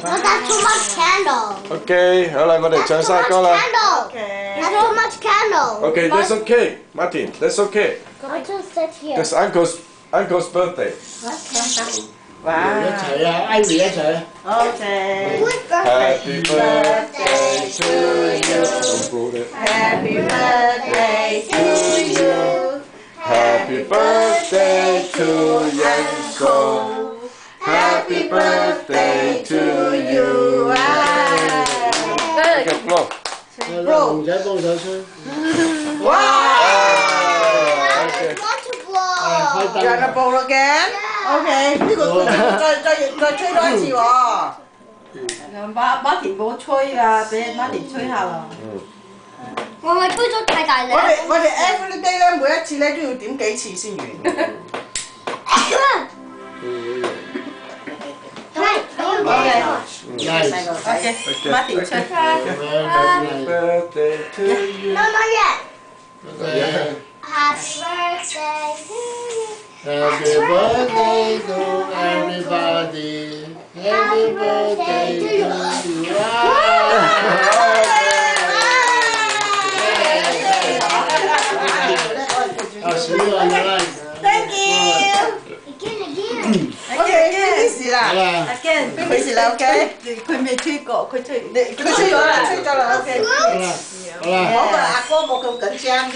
That's too much candle. OK， 好啦，我哋唱晒歌啦。 That's too much candle. OK, that's okay, Martin. That's okay. I just sit here. That's uncle's birthday. 哇！一齊啊 ，Ivy 一齊。 Happy OK。 birthday to you. Happy birthday to you. Happy birthday to Yanko. Happy birthday to you. Okay, blow. 唔使幫手吹。 哇 Okay. Dạ nó bầu rồi kìa. Ok, cái cuộc再吹多一次喎。 馬田冇吹啊，俾馬田吹下啦。 我咪吹咗太大力。 我哋 every day 咧，每一次咧都要點幾次先完。 OK， 馬田吹。 Happy birthday to you. 媽媽嘅。 Okay. Happy birthday to you. Happy birthday to everybody. Happy birthday to you. I'll see you on the line. Thank you. Again. OK， 幾時啦 Again， 幾時啦 ？OK， 佢未吹過，佢吹佢吹咗啦，吹咗啦 OK。 好啦，好啦。 我個阿哥冇咁緊張。